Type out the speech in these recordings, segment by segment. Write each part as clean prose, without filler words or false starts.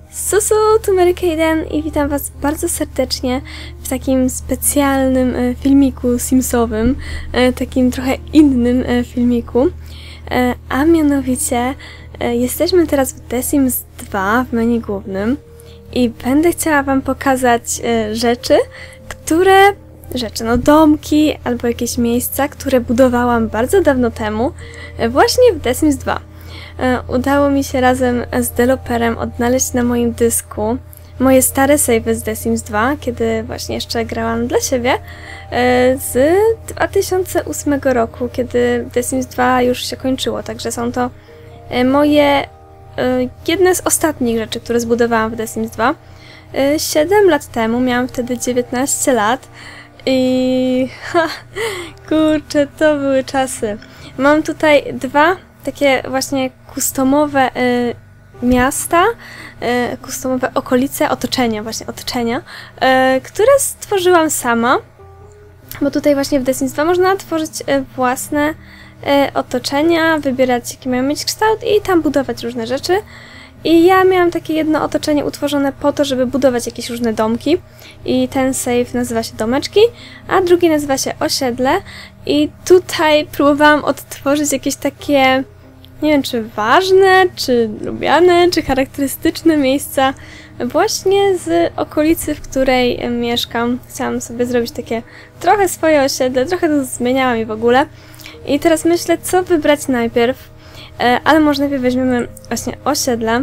Susu, tu Mary Kayden i witam was bardzo serdecznie w takim specjalnym filmiku simsowym, takim trochę innym filmiku, a mianowicie jesteśmy teraz w The Sims 2 w menu głównym i będę chciała wam pokazać domki albo jakieś miejsca, które budowałam bardzo dawno temu, właśnie w The Sims 2. Udało mi się razem z deweloperem odnaleźć na moim dysku moje stare save'y z The Sims 2, kiedy właśnie jeszcze grałam dla siebie, z 2008 roku, kiedy The Sims 2 już się kończyło, także są to moje jedne z ostatnich rzeczy, które zbudowałam w The Sims 2. 7 lat temu, miałam wtedy 19 lat i kurczę, to były czasy. Mam tutaj dwa takie właśnie customowe miasta, customowe okolice, otoczenia, które stworzyłam sama, bo tutaj właśnie w The Sims 2 można tworzyć własne otoczenia, wybierać jaki mają mieć kształt i tam budować różne rzeczy. I ja miałam takie jedno otoczenie utworzone po to, żeby budować jakieś różne domki. I ten save nazywa się domeczki, a drugi nazywa się osiedle. I tutaj próbowałam odtworzyć jakieś takie, nie wiem, czy ważne, czy lubiane, czy charakterystyczne miejsca właśnie z okolicy, w której mieszkam. Chciałam sobie zrobić takie trochę swoje osiedle, trochę to zmieniałam i w ogóle. I teraz myślę, co wybrać najpierw, ale może najpierw weźmiemy właśnie osiedle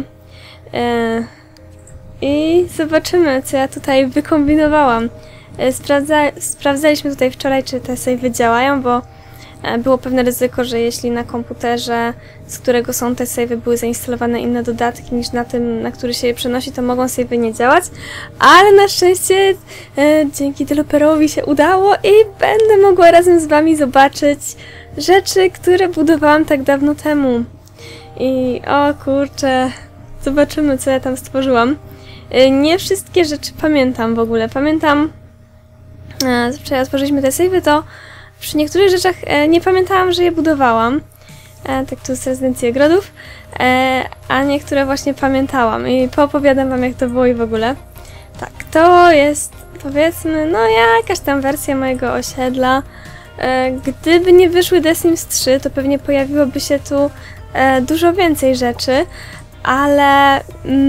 i zobaczymy, co ja tutaj wykombinowałam. Sprawdzaliśmy tutaj wczoraj, czy te save'y działają, bo było pewne ryzyko, że jeśli na komputerze, z którego są te save'y, były zainstalowane inne dodatki niż na tym, na który się je przenosi, to mogą save'y nie działać. Ale na szczęście dzięki deweloperowi się udało i będę mogła razem z wami zobaczyć rzeczy, które budowałam tak dawno temu. I o kurczę, zobaczymy, co ja tam stworzyłam. Nie wszystkie rzeczy pamiętam w ogóle. Pamiętam, zawsze jak tworzyliśmy te save'y, to przy niektórych rzeczach nie pamiętałam, że je budowałam. Tak tu z rezydencji ogrodów. A niektóre właśnie pamiętałam i poopowiadam wam, jak to było i w ogóle. Tak, to jest, powiedzmy, no jakaś tam wersja mojego osiedla. Gdyby nie wyszły The Sims 3, to pewnie pojawiłoby się tu dużo więcej rzeczy, ale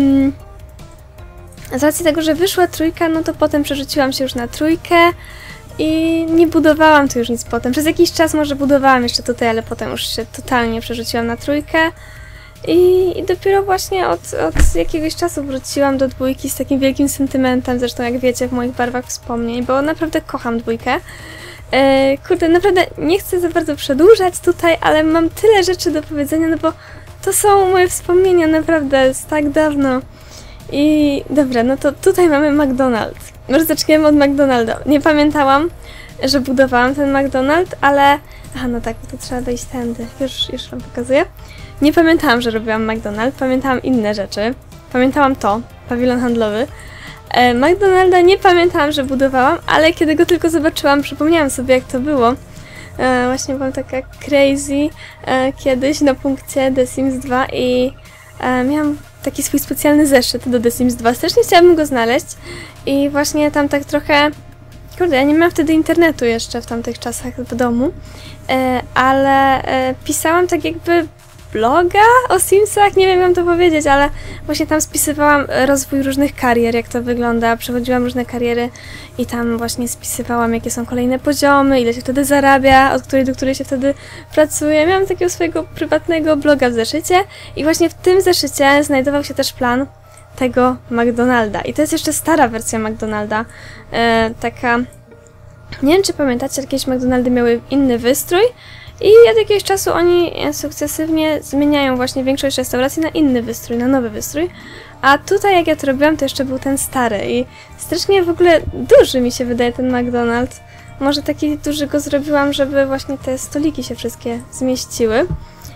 z racji tego, że wyszła trójka, no to potem przerzuciłam się już na trójkę i nie budowałam tu już nic potem. Przez jakiś czas może budowałam jeszcze tutaj, ale potem już się totalnie przerzuciłam na trójkę i dopiero właśnie od jakiegoś czasu wróciłam do dwójki z takim wielkim sentymentem, zresztą jak wiecie, w moich barwach wspomnień, bo naprawdę kocham dwójkę. Kurde, naprawdę nie chcę za bardzo przedłużać tutaj, ale mam tyle rzeczy do powiedzenia, no bo to są moje wspomnienia naprawdę z tak dawno. I dobra, no to tutaj mamy McDonald's. Może zaczniemy od McDonalda. Nie pamiętałam, że budowałam ten McDonald's, ale... Aha, no tak, bo to trzeba wejść tędy. Już wam pokazuję. Nie pamiętałam, że robiłam McDonald's, pamiętałam inne rzeczy. Pamiętałam to, pawilon handlowy. McDonalda nie pamiętałam, że budowałam, ale kiedy go tylko zobaczyłam, przypomniałam sobie, jak to było. Właśnie byłam taka crazy kiedyś na punkcie The Sims 2 i miałam taki swój specjalny zeszyt do The Sims 2. Strasznie chciałabym go znaleźć i właśnie tam tak trochę... Kurde, ja nie miałam wtedy internetu jeszcze w tamtych czasach w domu, ale pisałam tak jakby bloga o Simsach, nie wiem jak to powiedzieć, ale właśnie tam spisywałam rozwój różnych karier, jak to wygląda, przechodziłam różne kariery i tam właśnie spisywałam, jakie są kolejne poziomy, ile się wtedy zarabia, od której do której się wtedy pracuje. Miałam takiego swojego prywatnego bloga w zeszycie i właśnie w tym zeszycie znajdował się też plan tego McDonalda. I to jest jeszcze stara wersja McDonalda, taka... Nie wiem, czy pamiętacie, jakieś McDonaldy miały inny wystrój, i od jakiegoś czasu oni sukcesywnie zmieniają właśnie większość restauracji na inny wystrój, na nowy wystrój. A tutaj jak ja to robiłam, to jeszcze był ten stary i strasznie w ogóle duży mi się wydaje ten McDonald's. Może taki duży go zrobiłam, żeby właśnie te stoliki się wszystkie zmieściły.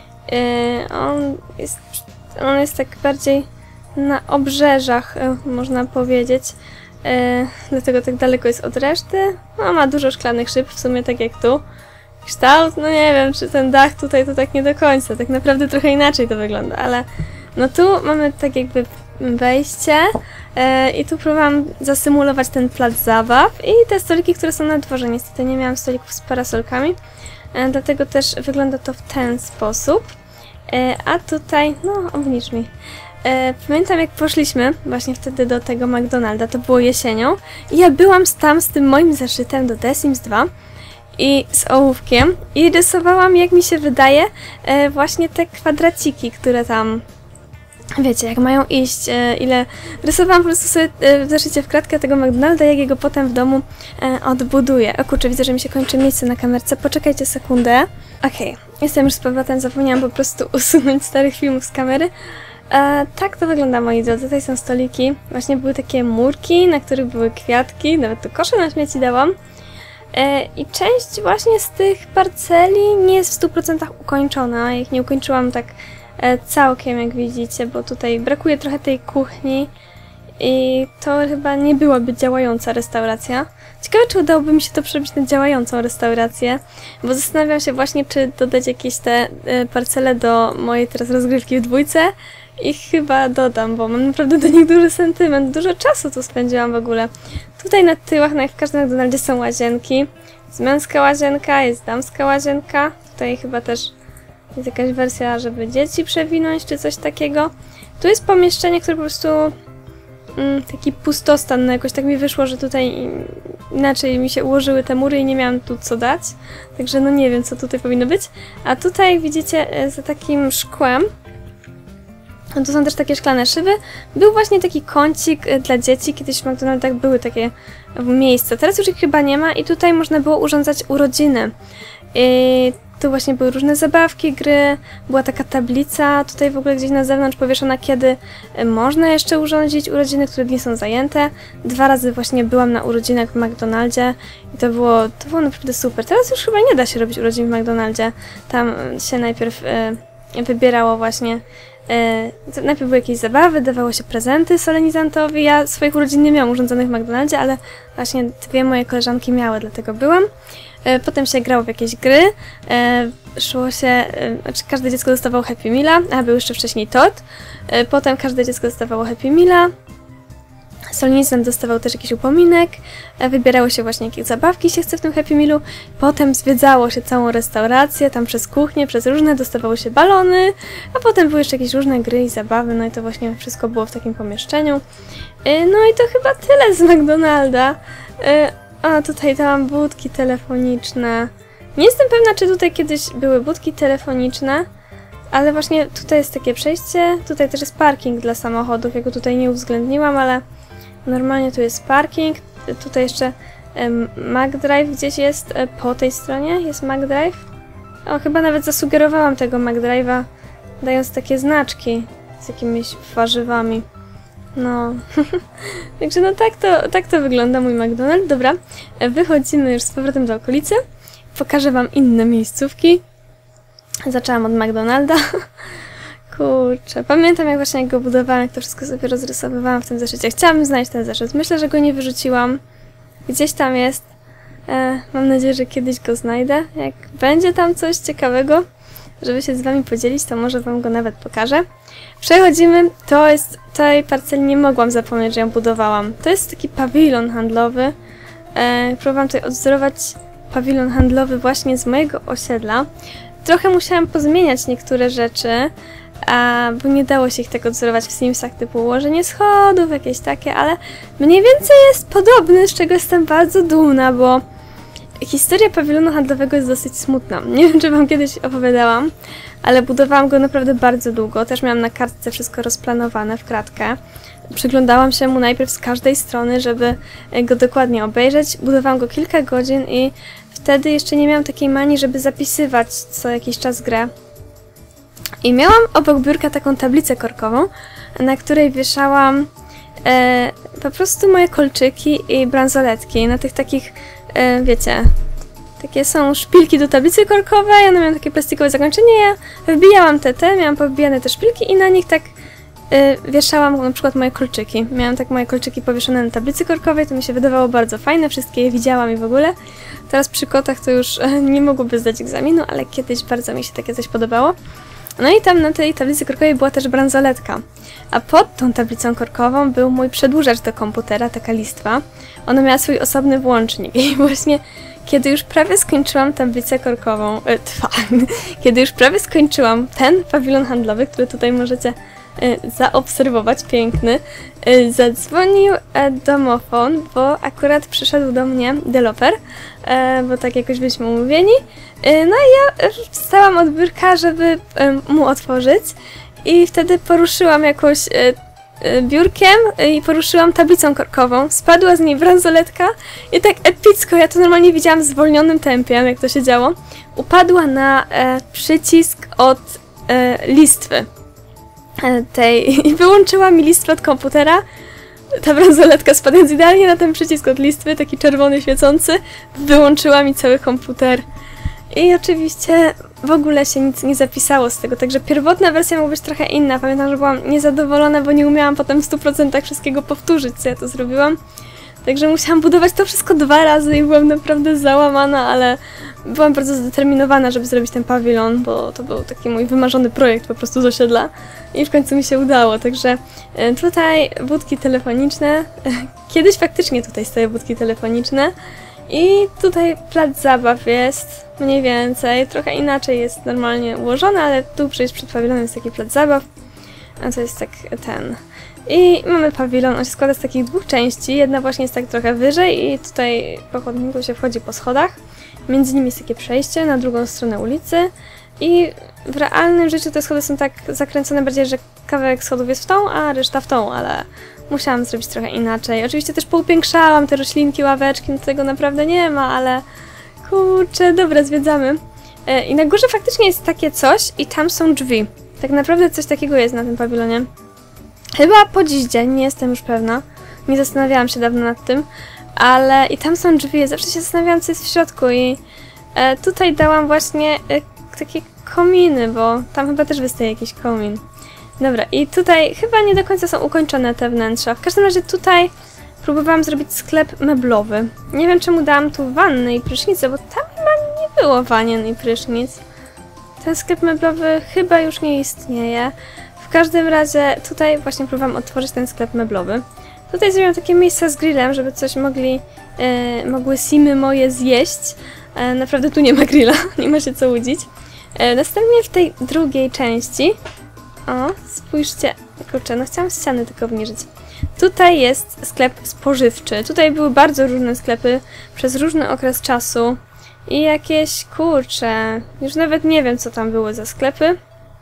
On jest tak bardziej na obrzeżach, można powiedzieć. Dlatego tak daleko jest od reszty. No, ma dużo szklanych szyb, w sumie tak jak tu. Kształt, no nie wiem, czy ten dach tutaj to tak nie do końca, tak naprawdę trochę inaczej to wygląda, ale no tu mamy tak jakby wejście i tu próbowałam zasymulować ten plac zabaw i te stoliki, które są na dworze. Niestety nie miałam stolików z parasolkami, dlatego też wygląda to w ten sposób. A tutaj, no obnicz mi. Pamiętam, jak poszliśmy właśnie wtedy do tego McDonalda, to było jesienią i ja byłam tam z tym moim zeszytem do The Sims 2 i z ołówkiem i rysowałam, jak mi się wydaje, właśnie te kwadraciki, które tam, wiecie, jak mają iść, ile... Rysowałam po prostu sobie w zeszycie w kratkę tego McDonalda, jak jego potem w domu odbuduję. O kurczę, widzę, że mi się kończy miejsce na kamerce, poczekajcie sekundę. Okej, jestem już z powrotem, zapomniałam po prostu usunąć starych filmów z kamery. Tak to wygląda, moi drodzy. Tutaj są stoliki. Właśnie były takie murki, na których były kwiatki. Nawet tu kosze na śmieci dałam. I część właśnie z tych parceli nie jest w 100% ukończona. Ich nie ukończyłam tak całkiem, jak widzicie, bo tutaj brakuje trochę tej kuchni. I to chyba nie byłaby działająca restauracja. Ciekawe, czy udałoby mi się to przerobić na działającą restaurację, bo zastanawiam się właśnie, czy dodać jakieś te parcele do mojej teraz rozgrywki w dwójce. I chyba dodam, bo mam naprawdę do nich duży sentyment. Dużo czasu tu spędziłam w ogóle. Tutaj na tyłach, no jak w każdym McDonaldzie, są łazienki. Jest męska łazienka, jest damska łazienka. Tutaj chyba też jest jakaś wersja, żeby dzieci przewinąć, czy coś takiego. Tu jest pomieszczenie, które po prostu... taki pustostan, no jakoś tak mi wyszło, że tutaj inaczej mi się ułożyły te mury i nie miałam tu co dać. Także no nie wiem, co tutaj powinno być. A tutaj widzicie, za takim szkłem, no to są też takie szklane szyby, był właśnie taki kącik dla dzieci. Kiedyś w McDonaldach były takie miejsca, teraz już ich chyba nie ma i tutaj można było urządzać urodziny. I tu właśnie były różne zabawki, gry, była taka tablica tutaj w ogóle gdzieś na zewnątrz powieszona, kiedy można jeszcze urządzić urodziny, które dni są zajęte. 2 razy właśnie byłam na urodzinach w McDonaldzie i to było naprawdę super. Teraz już chyba nie da się robić urodzin w McDonaldzie. Tam się najpierw wybierało właśnie, najpierw były jakieś zabawy, dawało się prezenty solenizantowi. Ja swoich urodzin nie miałam urządzonych w McDonaldzie, ale właśnie 2 moje koleżanki miały, dlatego byłam. Potem się grało w jakieś gry, szło się, znaczy każde dziecko dostawało Happy Meala, a był jeszcze wcześniej tort. Potem każde dziecko dostawało Happy Meala, solenizant dostawał też jakiś upominek, wybierało się właśnie, jakie zabawki się chce w tym Happy Mealu. Potem zwiedzało się całą restaurację, tam przez kuchnię, przez różne, dostawało się balony, a potem były jeszcze jakieś różne gry i zabawy, no i to właśnie wszystko było w takim pomieszczeniu. No i to chyba tyle z McDonalda. A, tutaj dałam budki telefoniczne. Nie jestem pewna, czy tutaj kiedyś były budki telefoniczne, ale właśnie tutaj jest takie przejście, tutaj też jest parking dla samochodów, ja go tutaj nie uwzględniłam, ale normalnie tu jest parking. Tutaj jeszcze McDrive gdzieś jest, po tej stronie jest McDrive. O, chyba nawet zasugerowałam tego McDrive'a, dając takie znaczki z jakimiś warzywami. No, także no tak to wygląda mój McDonald's. Dobra, wychodzimy już z powrotem do okolicy. Pokażę wam inne miejscówki. Zaczęłam od McDonalda. Kurczę, pamiętam jak go budowałam, jak to wszystko sobie rozrysowywałam w tym zeszycie. Chciałabym znaleźć ten zeszyt. Myślę, że go nie wyrzuciłam. Gdzieś tam jest. Mam nadzieję, że kiedyś go znajdę. Jak będzie tam coś ciekawego, żeby się z wami podzielić, to może wam go nawet pokażę. Przechodzimy, tej parceli nie mogłam zapomnieć, że ją budowałam. To jest taki pawilon handlowy. Próbowałam tutaj odwzorować pawilon handlowy właśnie z mojego osiedla. Trochę musiałam pozmieniać niektóre rzeczy, bo nie dało się ich tak odwzorować w Simsach, typu ułożenie schodów, jakieś takie, ale mniej więcej jest podobny, z czego jestem bardzo dumna, bo historia pawilonu handlowego jest dosyć smutna. Nie wiem, czy wam kiedyś opowiadałam, ale budowałam go naprawdę bardzo długo. Też miałam na kartce wszystko rozplanowane w kratkę. Przyglądałam się mu najpierw z każdej strony, żeby go dokładnie obejrzeć. Budowałam go kilka godzin i wtedy jeszcze nie miałam takiej manii, żeby zapisywać co jakiś czas grę. I miałam obok biurka taką tablicę korkową, na której wieszałam po prostu moje kolczyki i bransoletki. Na tych takich, wiecie, takie są szpilki do tablicy korkowej, one miały takie plastikowe zakończenie, ja wbijałam miałam powbijane te szpilki i na nich tak wieszałam na przykład moje kolczyki. Miałam tak moje kolczyki powieszone na tablicy korkowej, to mi się wydawało bardzo fajne, wszystkie je widziałam i w ogóle. Teraz przy kotach to już nie mogłoby zdać egzaminu, ale kiedyś bardzo mi się takie coś podobało. No i tam na tej tablicy korkowej była też bransoletka. A pod tą tablicą korkową był mój przedłużacz do komputera, taka listwa. Ona miała swój osobny włącznik i właśnie kiedy już prawie skończyłam tablicę korkową, kiedy już prawie skończyłam ten pawilon handlowy, który tutaj możecie zaobserwować, piękny, zadzwonił domofon, bo akurat przyszedł do mnie deweloper, bo tak jakoś byliśmy umówieni. No i ja wstałam od biurka, żeby mu otworzyć i wtedy poruszyłam jakoś biurkiem i poruszyłam tablicą korkową. Spadła z niej bransoletka i tak epicko, ja to normalnie widziałam w zwolnionym tempie, jak to się działo. Upadła na przycisk od listwy tej i wyłączyła mi listwę od komputera. Ta bransoletka spadając idealnie na ten przycisk od listwy, taki czerwony świecący, wyłączyła mi cały komputer. I oczywiście w ogóle się nic nie zapisało z tego, także pierwotna wersja mogła być trochę inna. Pamiętam, że byłam niezadowolona, bo nie umiałam potem w 100% wszystkiego powtórzyć, co ja to zrobiłam. Także musiałam budować to wszystko 2 razy i byłam naprawdę załamana, ale byłam bardzo zdeterminowana, żeby zrobić ten pawilon, bo to był taki mój wymarzony projekt po prostu z osiedla i w końcu mi się udało. Także tutaj budki telefoniczne, kiedyś faktycznie tutaj stoją budki telefoniczne i tutaj plac zabaw jest mniej więcej, trochę inaczej jest normalnie ułożony, ale tu przecież przed pawilonem jest taki plac zabaw, a to jest tak ten. I mamy pawilon, on się składa z takich 2 części, jedna właśnie jest tak trochę wyżej i tutaj po chodniku się wchodzi po schodach, między nimi jest takie przejście na drugą stronę ulicy i w realnym życiu te schody są tak zakręcone bardziej, że kawałek schodów jest w tą, a reszta w tą, ale musiałam zrobić trochę inaczej. Oczywiście też poupiększałam te roślinki, ławeczki, no tego naprawdę nie ma, ale kurczę, dobra, zwiedzamy. I na górze faktycznie jest takie coś i tam są drzwi. Tak naprawdę coś takiego jest na tym pawilonie. Chyba po dziś dzień, nie jestem już pewna. Nie zastanawiałam się dawno nad tym, ale i tam są drzwi. Zawsze się zastanawiałam, co jest w środku i tutaj dałam właśnie takie kominy, bo tam chyba też wystaje jakiś komin. Dobra, i tutaj chyba nie do końca są ukończone te wnętrza. W każdym razie tutaj próbowałam zrobić sklep meblowy. Nie wiem, czemu dałam tu wannę i prysznicę, bo tam chyba nie było wanien i prysznic. Ten sklep meblowy chyba już nie istnieje. W każdym razie tutaj właśnie próbowałam otworzyć ten sklep meblowy. Tutaj zrobiłam takie miejsca z grillem, żeby coś mogły simy moje zjeść. Naprawdę tu nie ma grilla, nie ma się co łudzić. Następnie w tej drugiej części, o, spójrzcie, kurczę, no chciałam ściany tylko obniżyć. Tutaj jest sklep spożywczy. Tutaj były bardzo różne sklepy przez różny okres czasu. I jakieś, kurczę, już nawet nie wiem, co tam były za sklepy.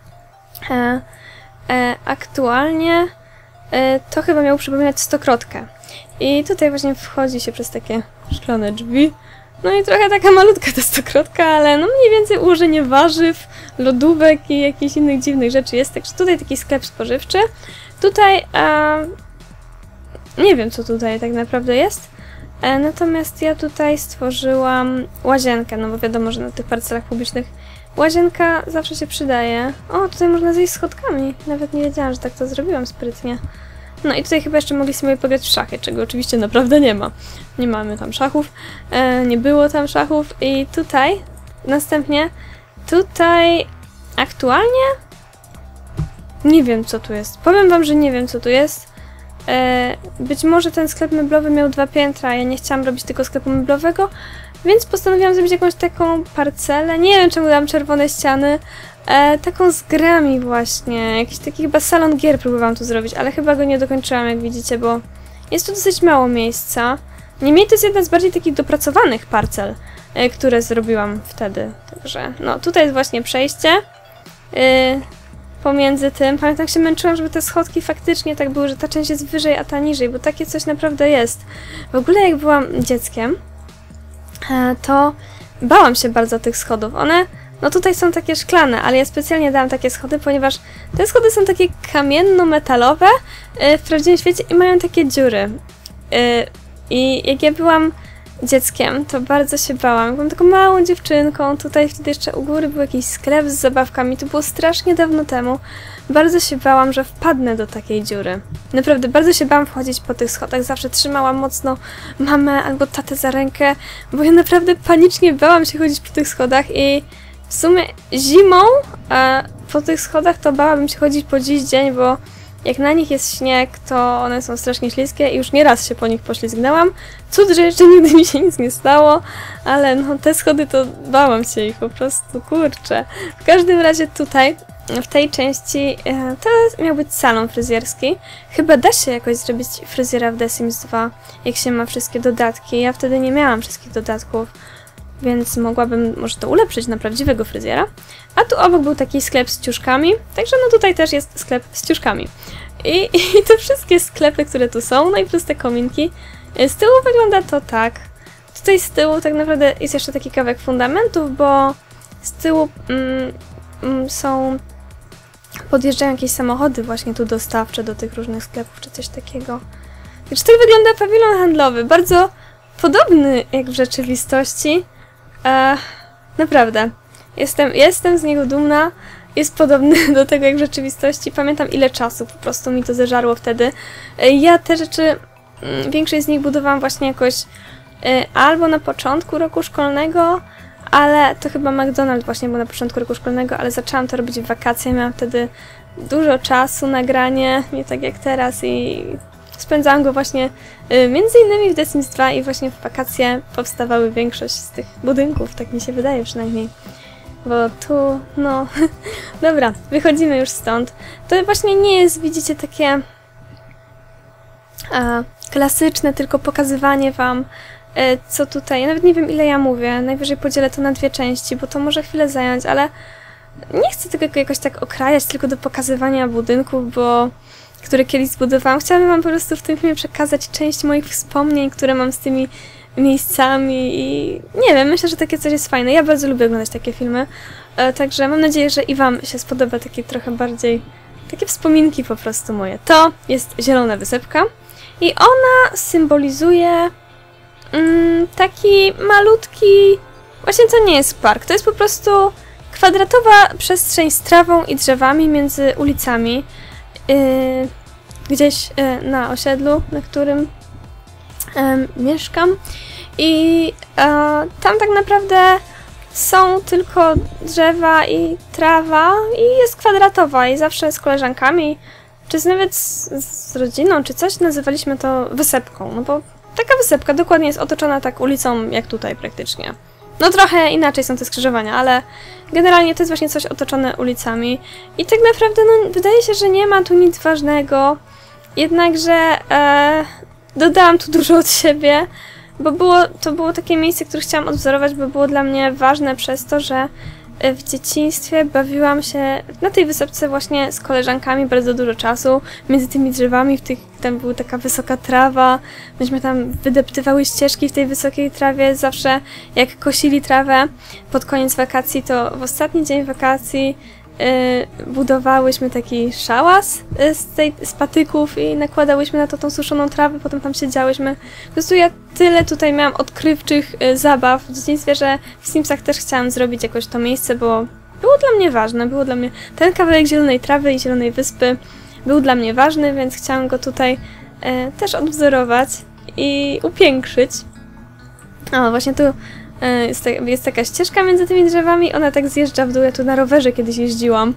Aktualnie to chyba miało przypominać Stokrotkę. I tutaj właśnie wchodzi się przez takie szklane drzwi. No i trochę taka malutka ta Stokrotka, ale no mniej więcej ułożenie warzyw, lodówek i jakichś innych dziwnych rzeczy jest. Także tutaj taki sklep spożywczy. Tutaj nie wiem, co tutaj tak naprawdę jest. Natomiast ja tutaj stworzyłam łazienkę, no bo wiadomo, że na tych parcelach publicznych łazienka zawsze się przydaje. O, tutaj można zejść schodkami. Nawet nie wiedziałam, że tak to zrobiłam sprytnie. No i tutaj chyba jeszcze mogli sobie pograć w szachy, czego oczywiście naprawdę nie ma. Nie mamy tam szachów, nie było tam szachów i tutaj, następnie, tutaj aktualnie nie wiem, co tu jest. Powiem wam, że nie wiem, co tu jest. Być może ten sklep meblowy miał 2 piętra, ja nie chciałam robić tylko sklepu meblowego, więc postanowiłam zrobić jakąś taką parcelę. Nie wiem, czemu dałam czerwone ściany. Taką z grami właśnie. Jakiś taki chyba salon gier próbowałam tu zrobić, ale chyba go nie dokończyłam, jak widzicie, bo jest tu dosyć mało miejsca. Niemniej to jest jedna z bardziej takich dopracowanych parcel, które zrobiłam wtedy. Także no, tutaj jest właśnie przejście. Pomiędzy tym, pamiętam, jak się męczyłam, żeby te schodki faktycznie tak były, że ta część jest wyżej, a ta niżej, bo takie coś naprawdę jest. W ogóle jak byłam dzieckiem, to bałam się bardzo tych schodów. One, no tutaj są takie szklane, ale ja specjalnie dałam takie schody, ponieważ te schody są takie kamienno-metalowe w prawdziwym świecie i mają takie dziury. I jak ja byłam dzieckiem, to bardzo się bałam. Byłam taką małą dziewczynką, tutaj wtedy jeszcze u góry był jakiś sklep z zabawkami, to było strasznie dawno temu. Bardzo się bałam, że wpadnę do takiej dziury. Naprawdę, bardzo się bałam wchodzić po tych schodach, zawsze trzymałam mocno mamę albo tatę za rękę, bo ja naprawdę panicznie bałam się chodzić po tych schodach i w sumie zimą po tych schodach to bałabym się chodzić po dziś dzień, bo jak na nich jest śnieg, to one są strasznie śliskie i już nieraz się po nich poślizgnęłam. Cud, że jeszcze nigdy mi się nic nie stało, ale no te schody to bałam się ich po prostu, kurczę. W każdym razie tutaj, w tej części, to miał być salon fryzjerski. Chyba da się jakoś zrobić fryzjera w The Sims 2, jak się ma wszystkie dodatki. Ja wtedy nie miałam wszystkich dodatków, więc mogłabym może to ulepszyć na prawdziwego fryzjera. A tu obok był taki sklep z ciuszkami, także no tutaj też jest sklep z ciuszkami. I te wszystkie sklepy, które tu są, no i plus te kominki. Z tyłu wygląda to tak. Tutaj z tyłu tak naprawdę jest jeszcze taki kawałek fundamentów, bo z tyłu podjeżdżają jakieś samochody właśnie tu dostawcze do tych różnych sklepów, czy coś takiego. Więc tak wygląda pawilon handlowy, bardzo podobny jak w rzeczywistości. Naprawdę. Jestem z niego dumna. Jest podobny do tego jak w rzeczywistości. Pamiętam ile czasu po prostu mi to zeżarło wtedy. Ja te rzeczy, większość z nich budowałam właśnie jakoś albo na początku roku szkolnego, ale to chyba McDonald's właśnie był na początku roku szkolnego, ale zaczęłam to robić w wakacje. Miałam wtedy dużo czasu na granie, nie tak jak teraz i spędzałam go właśnie między innymi w The Sims 2 i właśnie w wakacje powstawały większość z tych budynków, tak mi się wydaje przynajmniej. Bo tu, no, dobra, wychodzimy już stąd. To właśnie nie jest, widzicie, takie klasyczne, tylko pokazywanie wam, co tutaj. Ja nawet nie wiem ile ja mówię, najwyżej podzielę to na dwie części, bo to może chwilę zająć, ale nie chcę tego jakoś tak okrajać tylko do pokazywania budynków, które kiedyś zbudowałam. Chciałabym wam po prostu w tym filmie przekazać część moich wspomnień, które mam z tymi miejscami i nie wiem, myślę, że takie coś jest fajne. Ja bardzo lubię oglądać takie filmy, także mam nadzieję, że i wam się spodoba takie trochę bardziej, takie wspominki po prostu moje. To jest zielona wysepka i ona symbolizuje taki malutki, właśnie to nie jest park, to jest po prostu kwadratowa przestrzeń z trawą i drzewami między ulicami, gdzieś na osiedlu, na którym mieszkam i tam tak naprawdę są tylko drzewa i trawa i jest kwadratowa i zawsze z koleżankami, czy nawet z rodziną, czy coś, nazywaliśmy to wysepką, no bo taka wysepka dokładnie jest otoczona tak ulicą jak tutaj praktycznie. No trochę inaczej są te skrzyżowania, ale generalnie to jest właśnie coś otoczone ulicami i tak naprawdę no, wydaje się, że nie ma tu nic ważnego, jednakże dodałam tu dużo od siebie, bo to było takie miejsce, które chciałam odwzorować, bo było dla mnie ważne przez to, że w dzieciństwie bawiłam się na tej wysepce właśnie z koleżankami bardzo dużo czasu, między tymi drzewami, tam była taka wysoka trawa, myśmy tam wydeptywały ścieżki w tej wysokiej trawie, zawsze jak kosili trawę pod koniec wakacji, to w ostatni dzień wakacji budowałyśmy taki szałas z patyków i nakładałyśmy na to tą suszoną trawę, potem tam siedziałyśmy. Po prostu ja tyle tutaj miałam odkrywczych zabaw w dzieciństwie, że w Simsach też chciałam zrobić jakoś to miejsce, bo było dla mnie ważne, było dla mnie ten kawałek zielonej trawy i zielonej wyspy był dla mnie ważny, więc chciałam go tutaj też odwzorować i upiększyć. O, właśnie tu jest taka ścieżka między tymi drzewami, ona tak zjeżdża w dół, ja tu na rowerze kiedyś jeździłam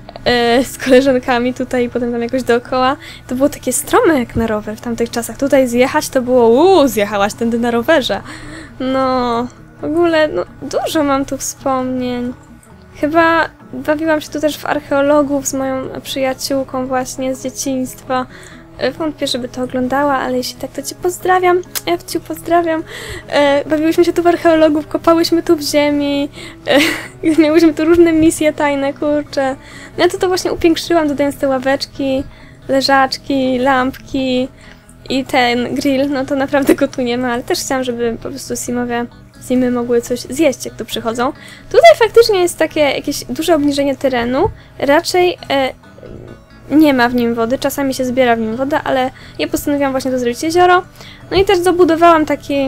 z koleżankami tutaj i potem tam jakoś dookoła. To było takie strome jak na rower w tamtych czasach. Tutaj zjechać to było, zjechałaś tędy na rowerze. No, w ogóle no, dużo mam tu wspomnień. Chyba bawiłam się tu też w archeologów z moją przyjaciółką właśnie z dzieciństwa. Wątpię, żeby to oglądała, ale jeśli tak, to cię pozdrawiam. Ja cię pozdrawiam. Bawiłyśmy się tu w archeologów, kopałyśmy tu w ziemi. Miałyśmy tu różne misje tajne, kurczę. No ja to właśnie upiększyłam, dodając te ławeczki, leżaczki, lampki i ten grill. No to naprawdę go tu nie ma, ale też chciałam, żeby po prostu Simy mogły coś zjeść, jak tu przychodzą. Tutaj faktycznie jest takie jakieś duże obniżenie terenu. Raczej nie ma w nim wody, czasami się zbiera w nim woda, ale ja postanowiłam właśnie to zrobić jezioro. No i też dobudowałam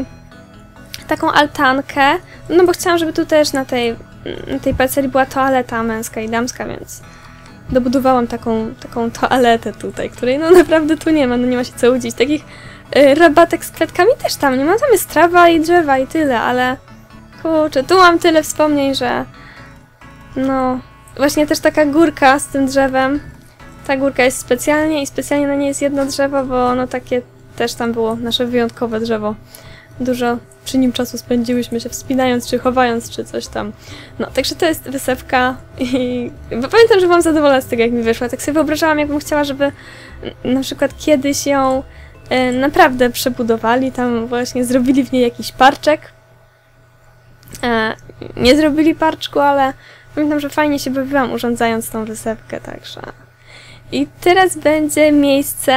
taką altankę, no bo chciałam, żeby tu też na tej parceli była toaleta męska i damska, więc dobudowałam taką toaletę tutaj, której no naprawdę tu nie ma, no nie ma się co łudzić. Takich rabatek z kwiatkami też tam nie ma, tam jest trawa i drzewa i tyle, ale kurczę, tu mam tyle wspomnień, że no właśnie też taka górka z tym drzewem. Ta górka jest specjalnie i specjalnie na niej jest jedno drzewo, bo ono takie też tam było, nasze wyjątkowe drzewo. Dużo przy nim czasu spędziłyśmy się wspinając, czy chowając, czy coś tam. No, także to jest wysepka i pamiętam, że byłam zadowolona z tego, jak mi wyszła. Tak sobie wyobrażałam, jakbym chciała, żeby na przykład kiedyś ją naprawdę przebudowali, tam właśnie zrobili w niej jakiś parczek. Nie zrobili parczku, ale pamiętam, że fajnie się bawiłam urządzając tą wysepkę, także... I teraz będzie miejsce,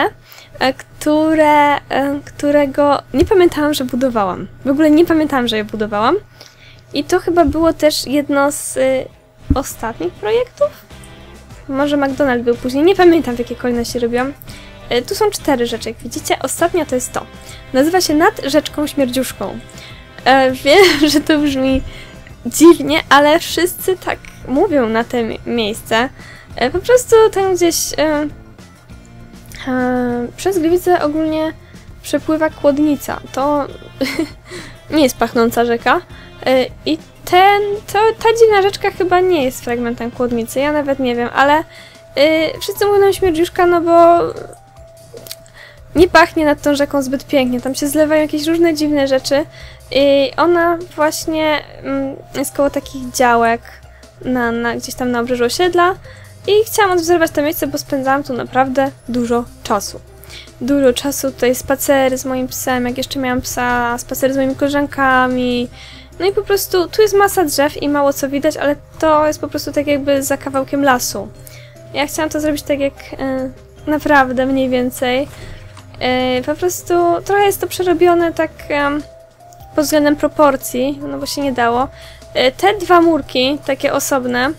którego nie pamiętałam, że budowałam. W ogóle nie pamiętałam, że je budowałam. I to chyba było też jedno z ostatnich projektów? Może McDonald's był później, nie pamiętam, w jakiej kolejności robiłam. Tu są 4 rzeczy, jak widzicie. Ostatnia to jest to. Nazywa się Nad rzeczką Śmierdziuszką. Wiem, że to brzmi dziwnie, ale wszyscy tak mówią na to miejsce. Po prostu tam gdzieś przez Gliwice ogólnie przepływa Kłodnica. To nie jest pachnąca rzeka. I ta dziwna rzeczka chyba nie jest fragmentem Kłodnicy. Ja nawet nie wiem, ale wszyscy mówią Śmierdziuszka, no bo nie pachnie nad tą rzeką zbyt pięknie. Tam się zlewają jakieś różne dziwne rzeczy. I ona właśnie jest koło takich działek gdzieś tam na obrzeżu osiedla. I chciałam odwzorować to miejsce, bo spędzałam tu naprawdę dużo czasu. Dużo czasu, tutaj spacery z moim psem, jak jeszcze miałam psa, spacery z moimi koleżankami. No i po prostu tu jest masa drzew i mało co widać, ale to jest po prostu tak jakby za kawałkiem lasu. Ja chciałam to zrobić tak jak naprawdę mniej więcej. Po prostu trochę jest to przerobione tak pod względem proporcji, no bo się nie dało. Te 2 murki, takie osobne,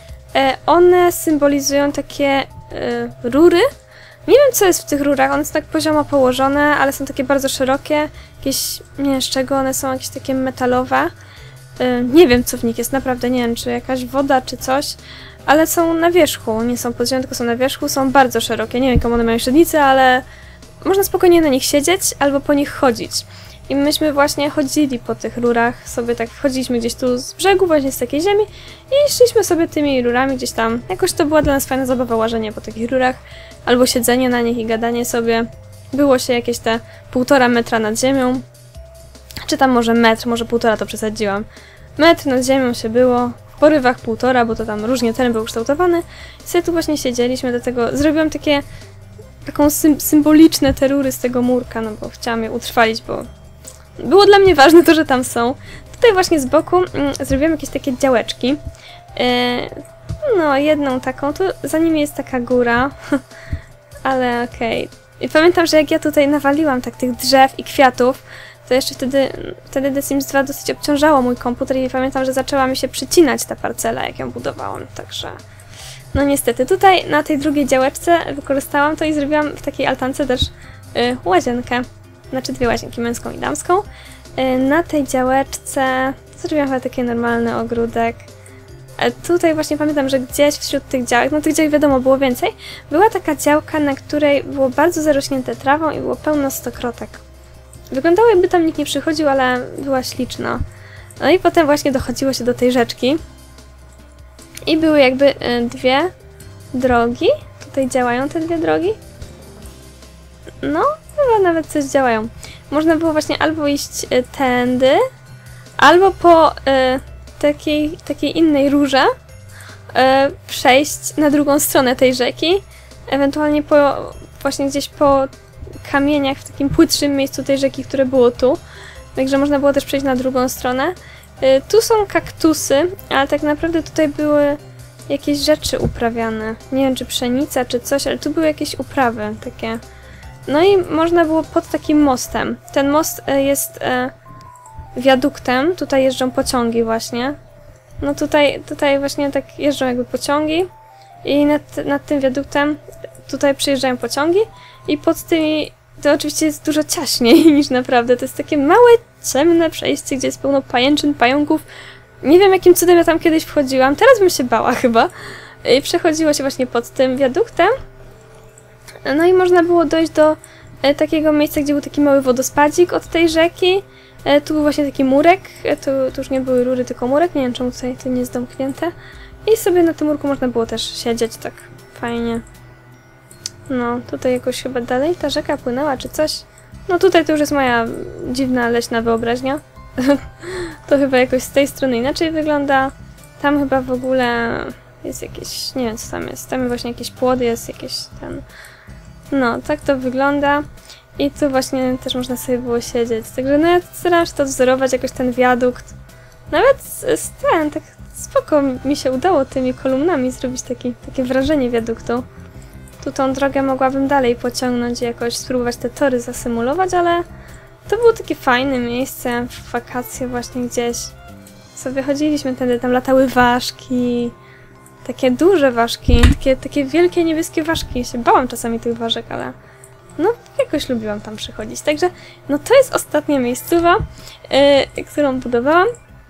one symbolizują takie rury. Nie wiem, co jest w tych rurach, one są tak poziomo położone, ale są takie bardzo szerokie. Jakieś, nie wiem z czego, one są jakieś takie metalowe. Nie wiem, co w nich jest, naprawdę nie wiem, czy jakaś woda, czy coś. Ale są na wierzchu, nie są pod ziemią, tylko są na wierzchu, są bardzo szerokie. Nie wiem, jaką one mają średnicę, ale można spokojnie na nich siedzieć albo po nich chodzić. I myśmy właśnie chodzili po tych rurach, sobie tak chodziliśmy gdzieś tu z brzegu, właśnie z takiej ziemi i szliśmy sobie tymi rurami gdzieś tam. Jakoś to była dla nas fajna zabawa, łażenie po takich rurach, albo siedzenie na nich i gadanie sobie. Było się jakieś te 1,5 metra nad ziemią, czy tam może metr, może 1,5 to przesadziłam. Metr nad ziemią się było, w porywach 1,5, bo to tam różnie teren był kształtowany. I sobie tu właśnie siedzieliśmy, dlatego zrobiłam taką symboliczne te rury z tego murka, no bo chciałam je utrwalić, bo było dla mnie ważne to, że tam są. Tutaj właśnie z boku zrobiłam jakieś takie działeczki. No, jedną taką, tu za nimi jest taka góra, ale okej. I pamiętam, że jak ja tutaj nawaliłam tak tych drzew i kwiatów, to jeszcze wtedy The Sims 2 dosyć obciążało mój komputer i pamiętam, że zaczęła mi się przycinać ta parcela, jak ją budowałam, także... No niestety, tutaj na tej drugiej działeczce wykorzystałam to i zrobiłam w takiej altance też łazienkę. Znaczy 2 łazienki, męską i damską. Na tej działeczce zrobiłam chyba taki normalny ogródek. Tutaj właśnie pamiętam, że gdzieś wśród tych działek, no tych działek wiadomo było więcej, była taka działka, na której było bardzo zarośnięte trawą i było pełno stokrotek. Wyglądało, jakby tam nikt nie przychodził, ale była śliczna. No i potem właśnie dochodziło się do tej rzeczki. I były jakby 2 drogi. Tutaj działają te 2 drogi. No, chyba nawet coś działają. Można było właśnie albo iść tędy, albo po takiej innej rurze przejść na drugą stronę tej rzeki. Ewentualnie właśnie gdzieś po kamieniach w takim płytszym miejscu tej rzeki, które było tu. Także można było też przejść na drugą stronę. Tu są kaktusy, ale tak naprawdę tutaj były jakieś rzeczy uprawiane. Nie wiem, czy pszenica, czy coś, ale tu były jakieś uprawy takie. No i można było pod takim mostem. Ten most jest wiaduktem. Tutaj jeżdżą pociągi właśnie. No tutaj właśnie tak jeżdżą jakby pociągi. I nad tym wiaduktem tutaj przyjeżdżają pociągi. I pod tymi... To oczywiście jest dużo ciaśniej niż naprawdę. To jest takie małe, ciemne przejście, gdzie jest pełno pajęczyn, pająków. Nie wiem, jakim cudem ja tam kiedyś wchodziłam. Teraz bym się bała chyba. I przechodziło się właśnie pod tym wiaduktem. No i można było dojść do takiego miejsca, gdzie był taki mały wodospadzik od tej rzeki. Tu był właśnie taki murek. Tu już nie były rury, tylko murek. Nie wiem, czemu tutaj to nie jest domknięte. I sobie na tym murku można było też siedzieć tak fajnie. No, tutaj jakoś chyba dalej ta rzeka płynęła, czy coś. No tutaj to już jest moja dziwna, leśna wyobraźnia. To chyba jakoś z tej strony inaczej wygląda. Tam chyba w ogóle jest jakieś, nie wiem co tam jest. Tam właśnie jakieś płody, jest jakieś ten... No, tak to wygląda. I tu właśnie też można sobie było siedzieć. Także no ja starałam się to wzorować, jakoś ten wiadukt. Nawet tak spoko mi się udało tymi kolumnami zrobić takie wrażenie wiaduktu. Tu tą drogę mogłabym dalej pociągnąć i jakoś spróbować te tory zasymulować, ale to było takie fajne miejsce w wakacje właśnie gdzieś. Sobie chodziliśmy wtedy, tam latały ważki, takie duże ważki, takie wielkie niebieskie ważki. Się bałam czasami tych ważek, ale no jakoś lubiłam tam przychodzić. Także no to jest ostatnia miejscowa, którą budowałam.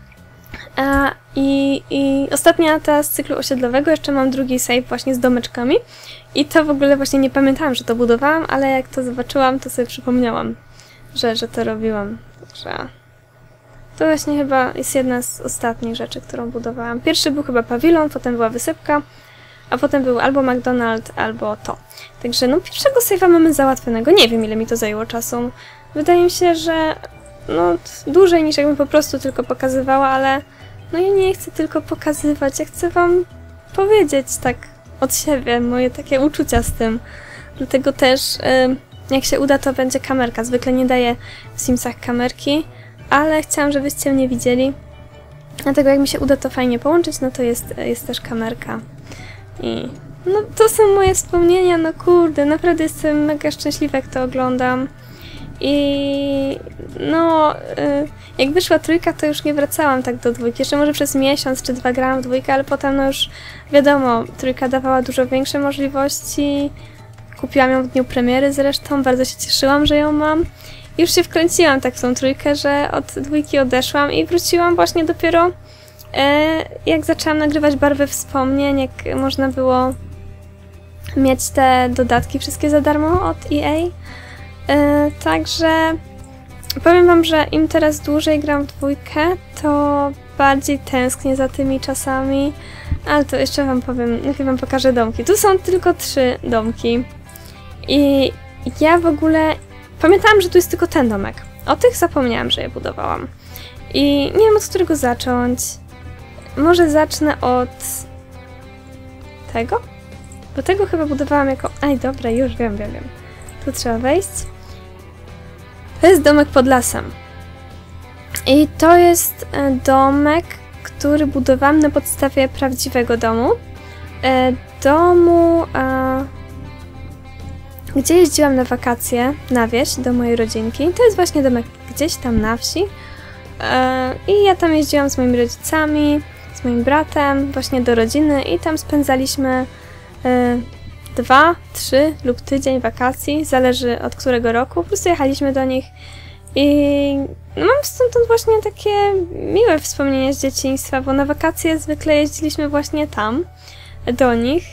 I ostatnia ta z cyklu osiedlowego, jeszcze mam drugi save właśnie z domeczkami i to w ogóle właśnie nie pamiętałam, że to budowałam, ale jak to zobaczyłam, to sobie przypomniałam, że to robiłam. Także to właśnie chyba jest jedna z ostatnich rzeczy, którą budowałam. Pierwszy był chyba pawilon, potem była wysypka, a potem był albo McDonald's, albo to. Także no pierwszego save'a mamy załatwionego. Nie wiem, ile mi to zajęło czasu. Wydaje mi się, że no dłużej niż jakbym po prostu tylko pokazywała, ale no ja nie chcę tylko pokazywać, ja chcę wam powiedzieć tak od siebie, moje takie uczucia z tym. Dlatego też jak się uda, to będzie kamerka. Zwykle nie daję w Simsach kamerki, ale chciałam, żebyście mnie widzieli. Dlatego jak mi się uda to fajnie połączyć, no to jest też kamerka. I no to są moje wspomnienia, no kurde, naprawdę jestem mega szczęśliwa, jak to oglądam. I no, jak wyszła trójka, to już nie wracałam tak do dwójki. Jeszcze może przez miesiąc czy 2 grałam w dwójkę, ale potem no już wiadomo, trójka dawała dużo większe możliwości. Kupiłam ją w dniu premiery zresztą, bardzo się cieszyłam, że ją mam. I już się wkręciłam tak w tą trójkę, że od dwójki odeszłam i wróciłam właśnie dopiero jak zaczęłam nagrywać barwy wspomnień, jak można było mieć te dodatki wszystkie za darmo od EA. Także powiem wam, że im teraz dłużej gram w dwójkę, to bardziej tęsknię za tymi czasami. Ale to jeszcze wam powiem, najpierw wam pokażę domki. Tu są tylko 3 domki. I ja w ogóle pamiętałam, że tu jest tylko ten domek. O tych zapomniałam, że je budowałam. I nie wiem, od którego zacząć. Może zacznę od tego? Bo tego chyba budowałam jako... Aj, dobra, już wiem. Tu trzeba wejść. To jest domek pod lasem. I to jest domek, który budowałam na podstawie prawdziwego domu. Gdzie jeździłam na wakacje, na wieś, do mojej rodzinki. To jest właśnie domek gdzieś tam na wsi. I ja tam jeździłam z moimi rodzicami, z moim bratem, właśnie do rodziny i tam spędzaliśmy 2, 3 lub tydzień wakacji, zależy od którego roku. Po prostu jechaliśmy do nich i no, mam stamtąd właśnie takie miłe wspomnienia z dzieciństwa, bo na wakacje zwykle jeździliśmy właśnie tam, do nich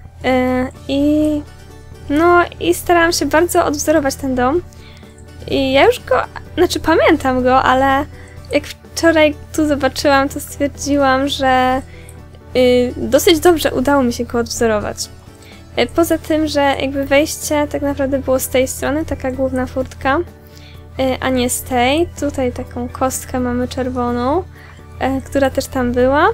i starałam się bardzo odwzorować ten dom. I ja już go, znaczy pamiętam go, ale jak wczoraj tu zobaczyłam, to stwierdziłam, że dosyć dobrze udało mi się go odwzorować. Poza tym, że jakby wejście tak naprawdę było z tej strony, taka główna furtka, a nie z tej. Tutaj taką kostkę mamy czerwoną, która też tam była.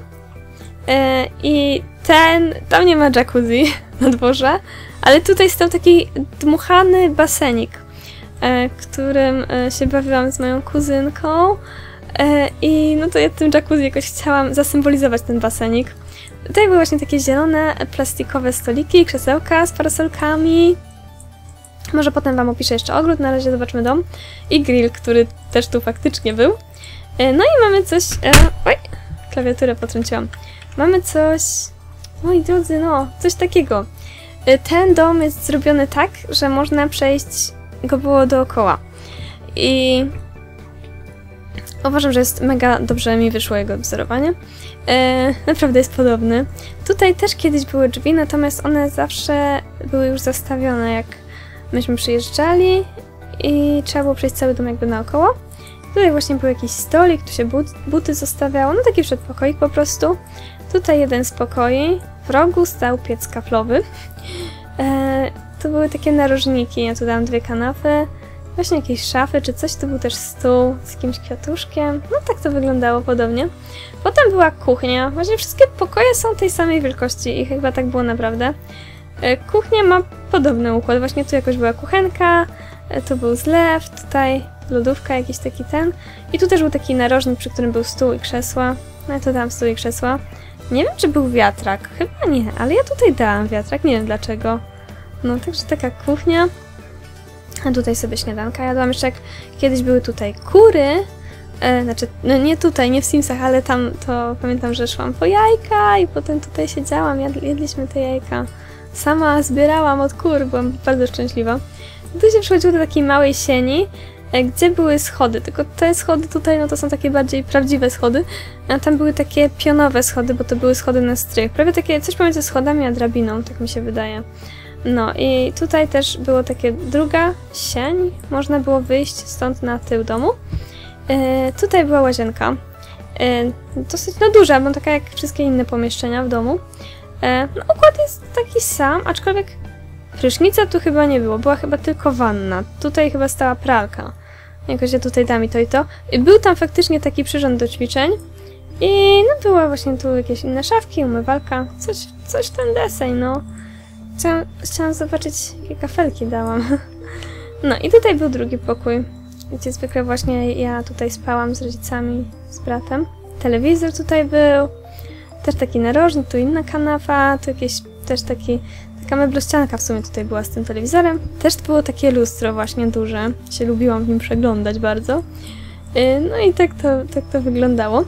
I tam nie ma jacuzzi na dworze, ale tutaj stał taki dmuchany basenik, którym się bawiłam z moją kuzynką. I no to ja tym jacuzzi jakoś chciałam zasymbolizować ten basenik. Tutaj były właśnie takie zielone, plastikowe stoliki, krzesełka z parasolkami. Może potem wam opiszę jeszcze ogród, na razie zobaczmy dom. I grill, który też tu faktycznie był. No i mamy coś... Oj, klawiaturę potrąciłam. Mamy coś... Moi drodzy, no, coś takiego. Ten dom jest zrobiony tak, że można przejść go było dookoła. I... Uważam, że jest mega dobrze mi wyszło jego wzorowanie. Naprawdę jest podobny. Tutaj też kiedyś były drzwi, natomiast one zawsze były już zastawione, jak myśmy przyjeżdżali i trzeba było przejść cały dom jakby naokoło. Tutaj właśnie był jakiś stolik, tu się buty zostawiało, no taki przedpokoik po prostu. Tutaj jeden z pokoi. W rogu stał piec kaflowy. To były takie narożniki. Ja tu dałam 2 kanapy. Właśnie jakieś szafy czy coś. To był też stół z jakimś kwiatuszkiem. No tak to wyglądało podobnie. Potem była kuchnia. Właśnie wszystkie pokoje są tej samej wielkości i chyba tak było naprawdę. Kuchnia ma podobny układ. Właśnie tu jakoś była kuchenka. Tu był zlew. Tutaj lodówka, jakiś taki ten. I tu też był taki narożnik, przy którym był stół i krzesła. No ja tu dałam stół i krzesła. Nie wiem, czy był wiatrak. Chyba nie, ale ja tutaj dałam wiatrak. Nie wiem dlaczego. No, także taka kuchnia. A tutaj sobie śniadanka jadłam. Jeszcze jak kiedyś były tutaj kury. Znaczy, no nie tutaj, nie w Simsach, ale tam to pamiętam, że szłam po jajka i potem tutaj siedziałam, jedliśmy te jajka. Sama zbierałam od kur, byłam bardzo szczęśliwa. Tu się przychodziło do takiej małej sieni, gdzie były schody, tylko te schody tutaj, no to są takie bardziej prawdziwe schody, a tam były takie pionowe schody, bo to były schody na strych. Prawie takie coś pomiędzy schodami a drabiną, tak mi się wydaje. No i tutaj też było takie druga sień, można było wyjść stąd na tył domu. Tutaj była łazienka, dosyć duża, bo taka jak wszystkie inne pomieszczenia w domu. No, układ jest taki sam, aczkolwiek prysznica tu chyba nie było, była chyba tylko wanna. Tutaj chyba stała pralka. Jakoś ja tutaj dam i to i to. I był tam faktycznie taki przyrząd do ćwiczeń. I no była właśnie tu jakieś inne szafki, umywalka, coś ten deseń, no. Chciałam zobaczyć, jakie kafelki dałam. No i tutaj był drugi pokój, gdzie zwykle właśnie ja tutaj spałam z rodzicami, z bratem. Telewizor tutaj był, też taki narożnik, tu inna kanapa, tu jakieś też taka meblościanka w sumie tutaj była z tym telewizorem. Też było takie lustro właśnie duże, się lubiłam w nim przeglądać bardzo. No i tak to wyglądało.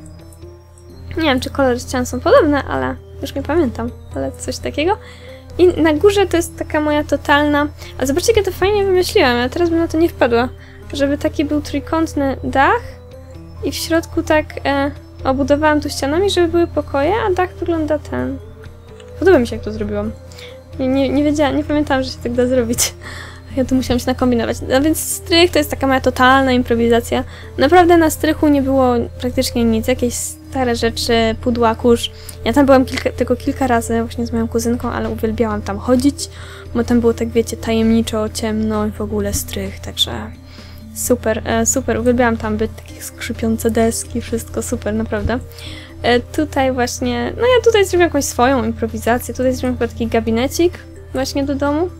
Nie wiem, czy kolory ścian są podobne, ale już nie pamiętam, ale coś takiego. I na górze to jest taka moja totalna... A zobaczcie, jak ja to fajnie wymyśliłam, ja teraz bym na to nie wpadła. Żeby taki był trójkątny dach i w środku tak obudowałam tu ścianami, żeby były pokoje, a dach wygląda ten... Podoba mi się, jak to zrobiłam. Nie wiedziałam, nie pamiętałam, że się tak da zrobić. Ja tu musiałam się nakombinować. No więc strych to jest taka moja totalna improwizacja. Naprawdę na strychu nie było praktycznie nic. Jakieś stare rzeczy, pudła, kurz. Ja tam byłam tylko kilka razy właśnie z moją kuzynką, ale uwielbiałam tam chodzić, bo tam było tak, wiecie, tajemniczo, ciemno i w ogóle strych, także super, super. Uwielbiałam tam być, takie skrzypiące deski, wszystko super, naprawdę. Tutaj właśnie, no ja tutaj zrobiłam jakąś swoją improwizację. Tutaj zrobiłam chyba taki gabinecik właśnie do domu.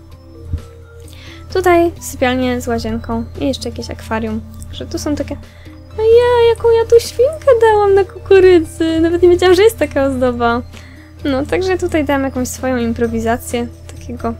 Tutaj sypialnię z łazienką i jeszcze jakieś akwarium. Także tu są takie... A ja, jaką ja tu świnkę dałam na kukurydzy. Nawet nie wiedziałam, że jest taka ozdoba. No, także tutaj dałam jakąś swoją improwizację. Takiego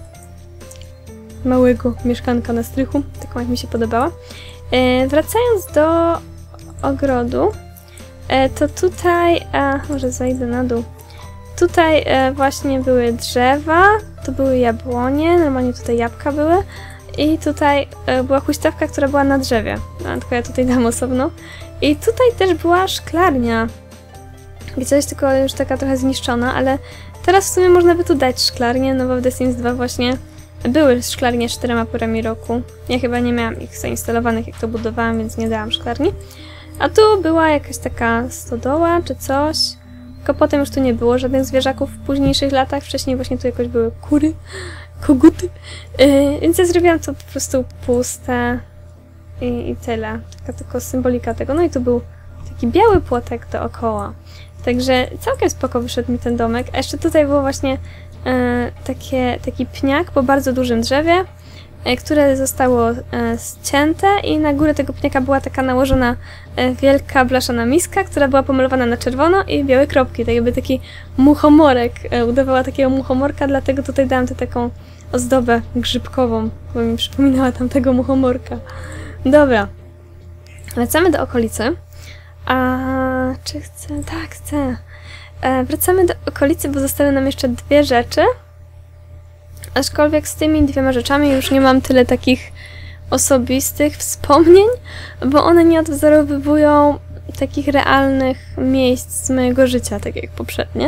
małego mieszkanka na strychu. Taką, jak mi się podobała. Wracając do ogrodu, to tutaj... może zejdę na dół. Tutaj właśnie były drzewa, tu były jabłonie, normalnie tutaj jabłka były i tutaj była huśtawka, która była na drzewie, tylko ja tutaj dam osobno. I tutaj też była szklarnia, gdzieś tylko już taka trochę zniszczona, ale teraz w sumie można by tu dać szklarnię, no bo w The Sims 2 właśnie były szklarnie 4 porami roku. Ja chyba nie miałam ich zainstalowanych, jak to budowałam, więc nie dałam szklarni. A tu była jakaś taka stodoła czy coś. Tylko potem już tu nie było żadnych zwierzaków w późniejszych latach. Wcześniej właśnie tu jakoś były kury, koguty. Więc ja zrobiłam to po prostu puste i tyle. Taka tylko symbolika tego. No i tu był taki biały płotek dookoła. Także całkiem spoko wyszedł mi ten domek. A jeszcze tutaj było właśnie taki pniak po bardzo dużym drzewie, które zostało ścięte i na górę tego pniaka była taka nałożona wielka blaszana miska, która była pomalowana na czerwono i białe kropki, tak jakby taki muchomorek, udawała takiego muchomorka, dlatego tutaj dałam tę taką ozdobę grzybkową, bo mi przypominała tamtego muchomorka. Dobra, wracamy do okolicy. Czy chcę? Tak, chcę. Wracamy do okolicy, bo zostały nam jeszcze 2 rzeczy. Aczkolwiek z tymi 2 rzeczami już nie mam tyle takich osobistych wspomnień, bo one nie odwzorowywują takich realnych miejsc z mojego życia, tak jak poprzednie.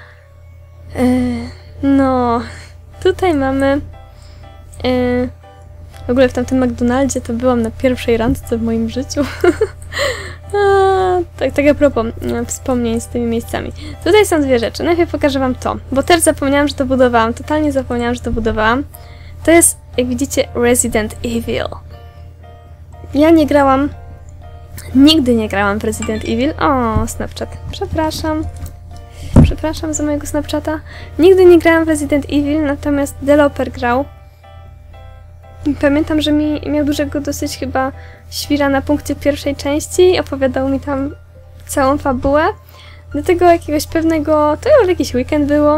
No, tutaj mamy... W ogóle w tamtym McDonaldzie to byłam na pierwszej randce w moim życiu. Tak a propos wspomnień z tymi miejscami. Tutaj są dwie rzeczy. Najpierw pokażę wam to, bo też zapomniałam, że to budowałam. Totalnie zapomniałam, że to budowałam. To jest, jak widzicie, Resident Evil. Ja nie grałam... Nigdy nie grałam w Resident Evil. O, Snapchat. Przepraszam. Przepraszam za mojego Snapchata. Nigdy nie grałam w Resident Evil, natomiast deweloper grał. Pamiętam, że miał dużego dosyć chyba świra na punkcie pierwszej części i opowiadał mi tam całą fabułę. Dlatego jakiegoś pewnego, to już jakiś weekend było,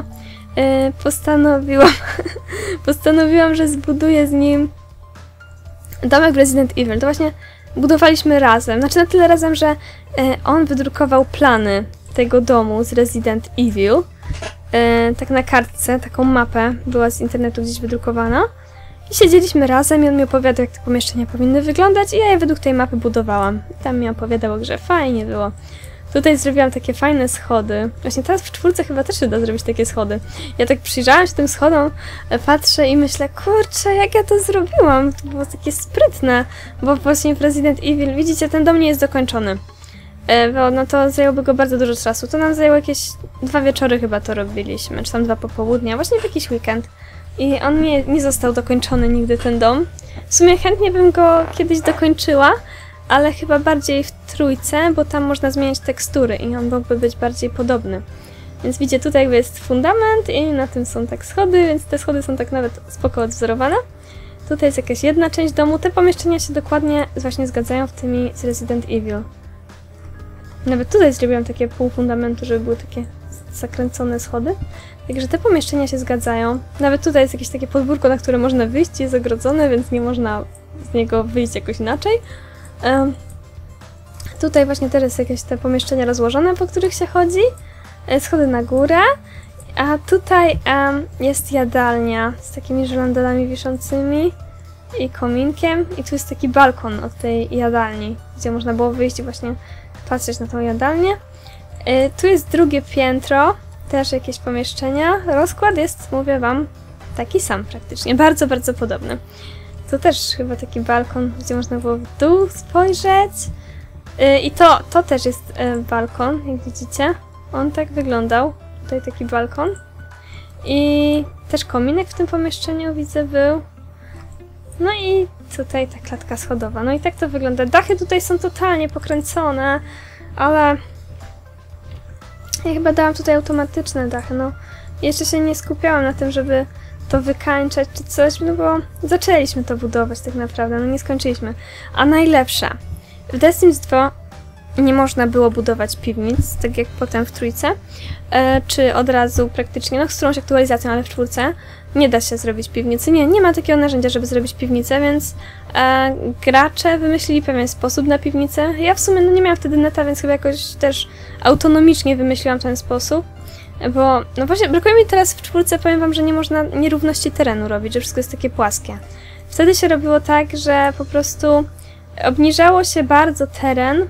postanowiłam, że zbuduję z nim domek w Resident Evil. To właśnie budowaliśmy razem. Znaczy na tyle razem, że on wydrukował plany tego domu z Resident Evil. Tak na kartce, taką mapę była z internetu gdzieś wydrukowana. I siedzieliśmy razem i on mi opowiadał, jak te pomieszczenia powinny wyglądać i ja je według tej mapy budowałam. I tam mi opowiadał, że fajnie było. Tutaj zrobiłam takie fajne schody. Właśnie teraz w 4 chyba też się da zrobić takie schody. Ja tak przyjrzałam się tym schodom, patrzę i myślę, kurczę, jak ja to zrobiłam. To było takie sprytne, bo właśnie w Resident Evil, widzicie, ten dom nie jest dokończony. Bo no to zajęłoby go bardzo dużo czasu. To nam zajęło jakieś 2 wieczory chyba to robiliśmy, czy tam 2 popołudnia, właśnie w jakiś weekend. I on nie został dokończony nigdy, ten dom. W sumie chętnie bym go kiedyś dokończyła, ale chyba bardziej w 3, bo tam można zmieniać tekstury i on mógłby być bardziej podobny. Więc widzicie, tutaj jakby jest fundament i na tym są tak schody, więc te schody są tak nawet spoko odwzorowane. Tutaj jest jakaś jedna część domu. Te pomieszczenia się dokładnie właśnie zgadzają w tymi z Resident Evil. Nawet tutaj zrobiłam takie pół fundamentu, żeby były takie zakręcone schody. Także te pomieszczenia się zgadzają. Nawet tutaj jest jakieś takie podwórko, na które można wyjść, jest ogrodzone, więc nie można z niego wyjść jakoś inaczej. Tutaj właśnie teraz są jakieś te pomieszczenia rozłożone, po których się chodzi. Schody na górę. A tutaj jest jadalnia z takimi żelandolami wiszącymi i kominkiem. I tu jest taki balkon od tej jadalni, gdzie można było wyjść i właśnie patrzeć na tą jadalnię. Tu jest drugie piętro, też jakieś pomieszczenia. Rozkład jest, mówię wam, taki sam praktycznie, bardzo, bardzo podobny. Tu też chyba taki balkon, gdzie można było w dół spojrzeć. I to też jest balkon, jak widzicie. On tak wyglądał. Tutaj taki balkon. I też kominek w tym pomieszczeniu widzę był. No i tutaj ta klatka schodowa. No i tak to wygląda. Dachy tutaj są totalnie pokręcone, ale ja chyba dałam tutaj automatyczne dachy. No, jeszcze się nie skupiałam na tym, żeby to wykańczać czy coś, no bo zaczęliśmy to budować tak naprawdę, no nie skończyliśmy. A najlepsze, w The Sims 2 nie można było budować piwnic, tak jak potem w 3, czy od razu praktycznie, no z którąś aktualizacją, ale w 4 nie da się zrobić piwnicy. Nie ma takiego narzędzia, żeby zrobić piwnicę, więc gracze wymyślili pewien sposób na piwnicę. Ja w sumie no, nie miałam wtedy neta, więc chyba jakoś też autonomicznie wymyśliłam ten sposób. Bo, no właśnie, brakuje mi teraz w 4, powiem wam, że nie można nierówności terenu robić, że wszystko jest takie płaskie. Wtedy się robiło tak, że po prostu obniżało się bardzo teren,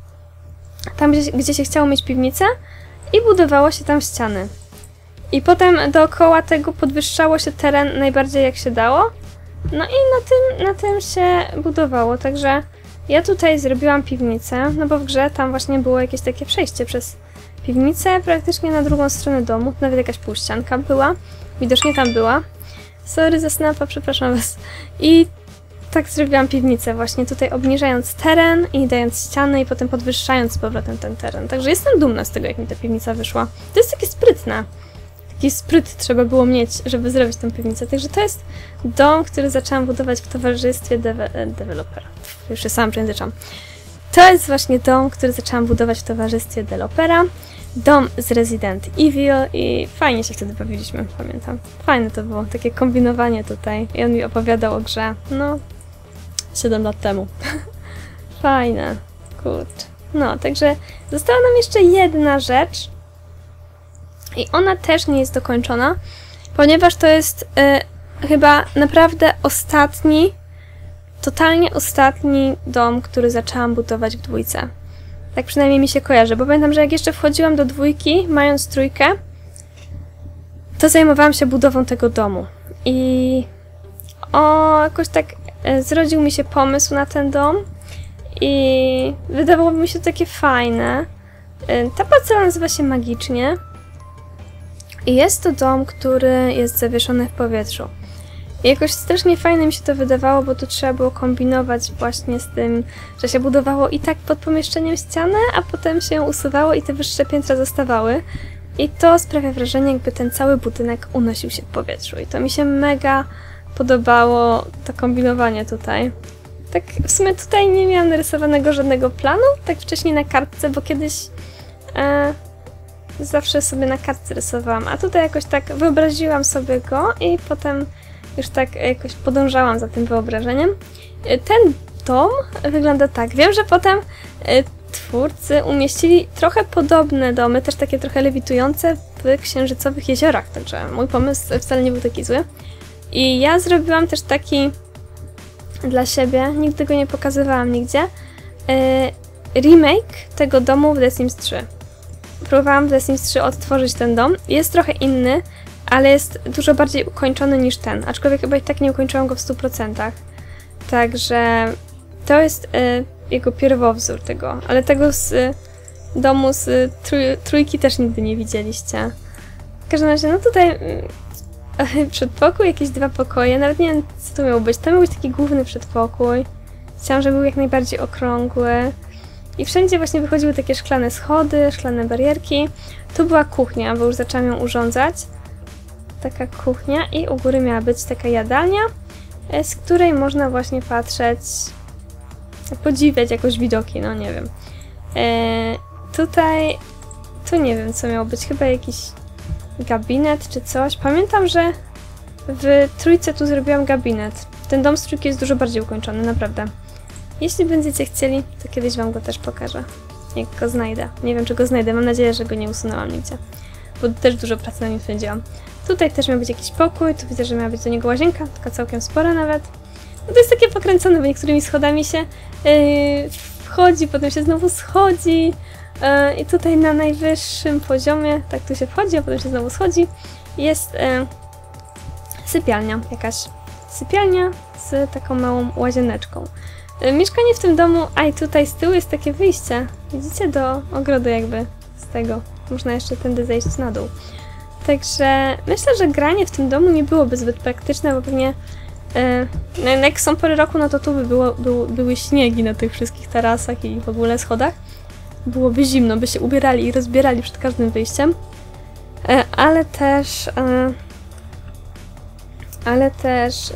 tam gdzie się chciało mieć piwnicę i budowało się tam ściany. I potem dookoła tego podwyższało się teren najbardziej jak się dało. No i na tym się budowało, także ja tutaj zrobiłam piwnicę, no bo w grze tam właśnie było jakieś takie przejście przez piwnicę praktycznie na drugą stronę domu, nawet jakaś półścianka była, widocznie tam była. Sorry za snapa, przepraszam was. I tak zrobiłam piwnicę właśnie, tutaj obniżając teren i dając ściany i potem podwyższając z powrotem ten teren. Także jestem dumna z tego, jak mi ta piwnica wyszła. To jest takie sprytne. Taki spryt trzeba było mieć, żeby zrobić tę piwnicę. Także to jest dom, który zaczęłam budować w towarzystwie dewelopera. Już się sam przejęzyczam. To jest właśnie dom, który zaczęłam budować w towarzystwie dewelopera. Dom z Resident Evil i fajnie się wtedy bawiliśmy, pamiętam. Fajne to było, takie kombinowanie tutaj. I on mi opowiadał o grze, no, 7 lat temu. Fajne, kurczę. No, także została nam jeszcze jedna rzecz. I ona też nie jest dokończona, ponieważ to jest chyba naprawdę ostatni, totalnie ostatni dom, który zaczęłam budować w 2. Tak przynajmniej mi się kojarzy, bo pamiętam, że jak jeszcze wchodziłam do 2, mając 3, to zajmowałam się budową tego domu. I jakoś tak zrodził mi się pomysł na ten dom i wydawało mi się to takie fajne. Ta parcela nazywa się Magicznie i jest to dom, który jest zawieszony w powietrzu. I jakoś strasznie fajne mi się to wydawało, bo tu trzeba było kombinować właśnie z tym, że się budowało i tak pod pomieszczeniem ścianę, a potem się ją usuwało i te wyższe piętra zostawały. I to sprawia wrażenie, jakby ten cały budynek unosił się w powietrzu. I to mi się mega podobało, to kombinowanie tutaj. Tak w sumie tutaj nie miałam narysowanego żadnego planu, tak wcześniej na kartce, bo kiedyś zawsze sobie na kartce rysowałam, a tutaj jakoś tak wyobraziłam sobie go i potem już tak jakoś podążałam za tym wyobrażeniem. Ten dom wygląda tak. Wiem, że potem twórcy umieścili trochę podobne domy, też takie trochę lewitujące w Księżycowych jeziorach, także mój pomysł wcale nie był taki zły. I ja zrobiłam też taki dla siebie, nigdy go nie pokazywałam nigdzie, remake tego domu w The Sims 3. Próbowałam w The Sims 3 odtworzyć ten dom. Jest trochę inny, ale jest dużo bardziej ukończony niż ten, aczkolwiek chyba i tak nie ukończyłam go w 100%. Także to jest jego pierwowzór tego, ale tego z domu z trójki też nigdy nie widzieliście. W każdym razie, no tutaj przedpokój, jakieś 2 pokoje, nawet nie wiem co to miało być. To miał być taki główny przedpokój. Chciałam, żeby był jak najbardziej okrągły. I wszędzie właśnie wychodziły takie szklane schody, szklane barierki. Tu była kuchnia, bo już zaczęłam ją urządzać. Taka kuchnia i u góry miała być taka jadalnia, z której można właśnie patrzeć, podziwiać jakoś widoki, no nie wiem. Tutaj, tu nie wiem co miało być, chyba jakiś gabinet czy coś. Pamiętam, że w trójce tu zrobiłam gabinet. Ten dom z trójki jest dużo bardziej ukończony, naprawdę. Jeśli będziecie chcieli, to kiedyś wam go też pokażę, jak go znajdę. Nie wiem, czy go znajdę, mam nadzieję, że go nie usunęłam nigdzie, bo też dużo pracy na nim spędziłam. Tutaj też miał być jakiś pokój, tu widzę, że miała być do niego łazienka, taka całkiem spora nawet. No to jest takie pokręcone, bo niektórymi schodami się wchodzi, potem się znowu schodzi. I tutaj na najwyższym poziomie, tak tu się wchodzi, a potem się znowu schodzi, jest sypialnia jakaś. Sypialnia z taką małą łazieneczką. Mieszkanie w tym domu, a i tutaj z tyłu jest takie wyjście. Widzicie, do ogrodu jakby z tego. Można jeszcze tędy zejść na dół. Także myślę, że granie w tym domu nie byłoby zbyt praktyczne, bo pewnie jak są pory roku, no to tu by były śniegi na tych wszystkich tarasach i w ogóle schodach. Byłoby zimno, by się ubierali i rozbierali przed każdym wyjściem. Ale też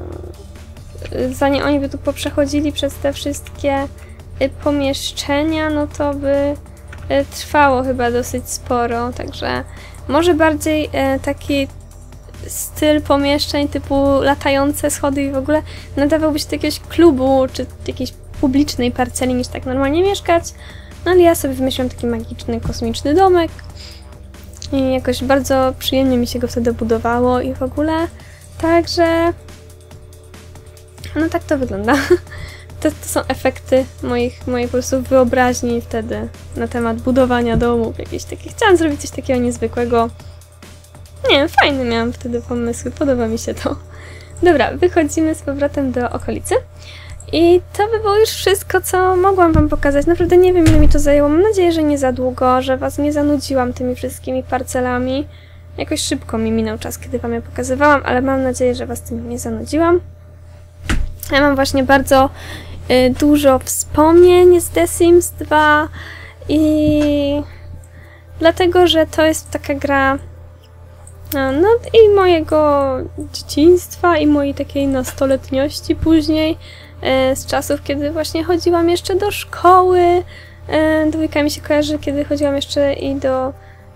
zanim oni by tu poprzechodzili przez te wszystkie pomieszczenia, no to by trwało chyba dosyć sporo, także może bardziej taki styl pomieszczeń typu latające schody i w ogóle nadawałby się do jakiegoś klubu czy jakiejś publicznej parceli niż tak normalnie mieszkać. No ale ja sobie wymyśliłam taki magiczny, kosmiczny domek i jakoś bardzo przyjemnie mi się go wtedy budowało i w ogóle, także no tak to wygląda. To są efekty mojej po prostu wyobraźni wtedy na temat budowania domów, jakieś takie. Chciałam zrobić coś takiego niezwykłego. Nie wiem, fajne miałam wtedy pomysły, podoba mi się to. Dobra, wychodzimy z powrotem do okolicy. I to by było już wszystko, co mogłam wam pokazać. Naprawdę nie wiem, ile mi to zajęło. Mam nadzieję, że nie za długo, że was nie zanudziłam tymi wszystkimi parcelami. Jakoś szybko mi minął czas, kiedy wam je pokazywałam, ale mam nadzieję, że was tym nie zanudziłam. Ja mam właśnie bardzo dużo wspomnień z The Sims 2 i dlatego, że to jest taka gra no i mojego dzieciństwa i mojej takiej nastoletniości później, z czasów, kiedy właśnie chodziłam jeszcze do szkoły. Dwójka mi się kojarzy, kiedy chodziłam jeszcze i do...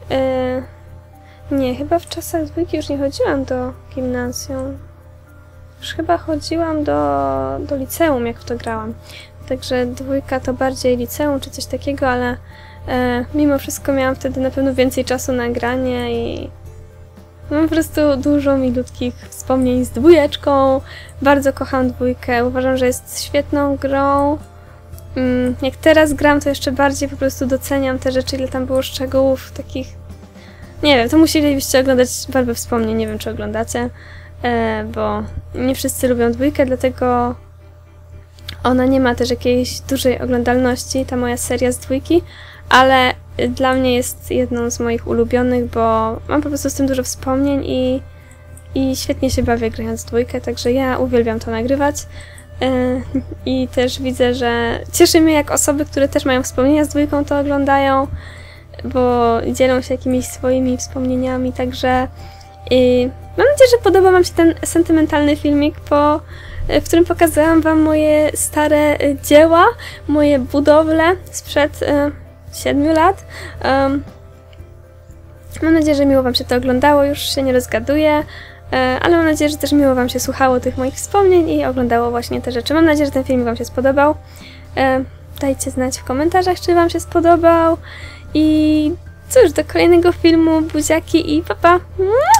nie, chyba w czasach dwójki już nie chodziłam do gimnazjum. Już chyba chodziłam do liceum, jak w to grałam. Także dwójka to bardziej liceum czy coś takiego, ale mimo wszystko miałam wtedy na pewno więcej czasu na granie i mam po prostu dużo milutkich wspomnień z dwójeczką. Bardzo kocham dwójkę, uważam, że jest świetną grą. Jak teraz gram, to jeszcze bardziej po prostu doceniam te rzeczy, ile tam było szczegółów takich... Nie wiem, to musielibyście oglądać Barbę Wspomnień, nie wiem, czy oglądacie, bo nie wszyscy lubią dwójkę, dlatego Ona nie ma też jakiejś dużej oglądalności, ta moja seria z 2, ale dla mnie jest jedną z moich ulubionych, bo mam po prostu z tym dużo wspomnień i świetnie się bawię grając w 2, także ja uwielbiam to nagrywać. I też widzę, że cieszy mnie, jak osoby, które też mają wspomnienia z 2, to oglądają, bo dzielą się jakimiś swoimi wspomnieniami, także mam nadzieję, że podoba wam się ten sentymentalny filmik, w którym pokazałam wam moje stare dzieła, moje budowle sprzed 7 lat. Mam nadzieję, że miło wam się to oglądało, już się nie rozgaduję, ale mam nadzieję, że też miło wam się słuchało tych moich wspomnień i oglądało właśnie te rzeczy. Mam nadzieję, że ten filmik wam się spodobał. Dajcie znać w komentarzach, czy wam się spodobał. I cóż, do kolejnego filmu, buziaki i pa pa!